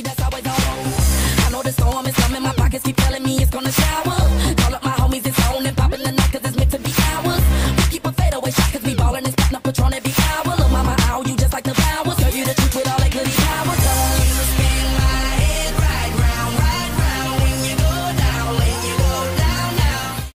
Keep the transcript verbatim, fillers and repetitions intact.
energy that's always on. I know the storm is coming, my pockets keep telling me it's gonna shower. Call up my homies, it's on and popping the night cause it's meant to be ours. We keep a fadeaway shot cause we ballin' and spotting up Patron every hour.